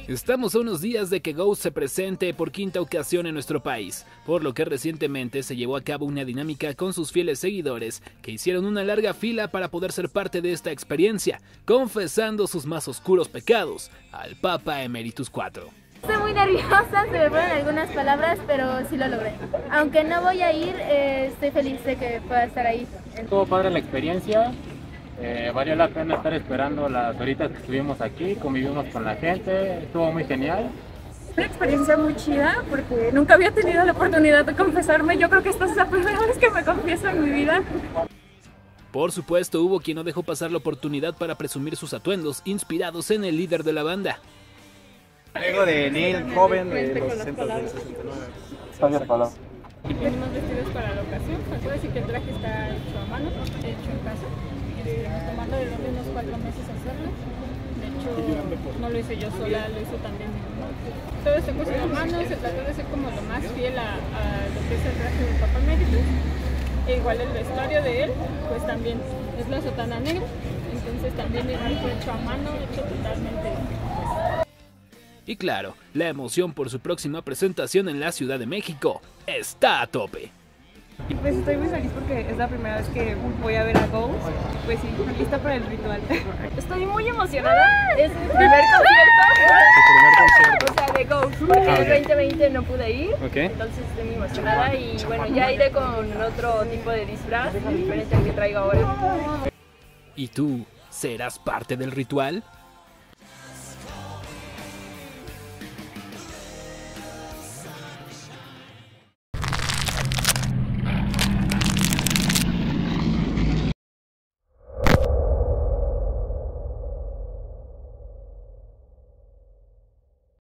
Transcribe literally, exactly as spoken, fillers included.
Estamos a unos días de que Ghost se presente por quinta ocasión en nuestro país, por lo que recientemente se llevó a cabo una dinámica con sus fieles seguidores que hicieron una larga fila para poder ser parte de esta experiencia, confesando sus más oscuros pecados al Papa Emeritus cuatro. Estoy muy nerviosa, se me fueron algunas palabras, pero sí lo logré. Aunque no voy a ir, eh, estoy feliz de que pueda estar ahí. Estuvo padre la experiencia, eh, valió la pena estar esperando las horitas que estuvimos aquí, convivimos con la gente, estuvo muy genial. Una experiencia muy chida porque nunca había tenido la oportunidad de confesarme. Yo creo que esta es la primera vez que me confieso en mi vida. Por supuesto, hubo quien no dejó pasar la oportunidad para presumir sus atuendos inspirados en el líder de la banda. Vengo de Neil, joven de los sesenta del sesenta y nueve. Gracias, Pablo. Tenemos vestidos para la ocasión. Puedo decir que el traje está hecho a mano, hecho en casa. Estuvimos tomando de unos cuatro meses hacerlo. De hecho, no lo hice yo sola, lo hizo también mi mamá. Todo está cosido a mano, se trató de ser como lo más fiel a, a lo que es el traje del Papa Emeritus. E igual el vestuario de él, pues también es la sotana negra. Entonces también igual fue hecho a mano, hecho totalmente. Y claro, la emoción por su próxima presentación en la Ciudad de México está a tope. Pues estoy muy feliz porque es la primera vez que voy a ver a Ghost. Pues sí, lista para el ritual. Estoy muy emocionada. Es mi primer concierto. O sea, de Ghost. Porque en el veinte veinte no pude ir. Okay. Entonces estoy muy emocionada y bueno, ya iré con otro tipo de disfraz diferente al que traigo ahora. ¿Y tú serás parte del ritual?